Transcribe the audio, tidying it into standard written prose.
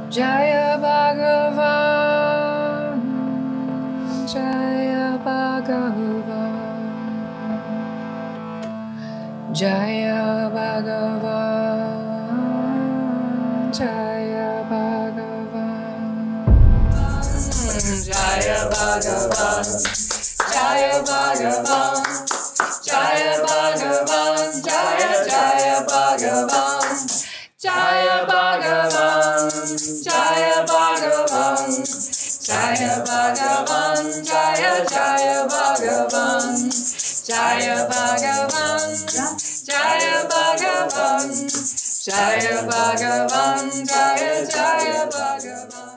Jaya Bhagavan, Jaya Bhagavan, Jaya Bhagavan, Jaya Bhagavan, Jaya Bhagavan, Jaya Bhagavan, Jaya Bhagavan, Jaya Jaya Bhagavan, Jaya Bhagavan, Jaya Bhagavan, Jaya Bhagavan, Jaya Jaya Bhagavan, Jaya Bhagavan, Jaya Bhagavan, Jaya Bhagavan, Jaya Jaya Bhagavan.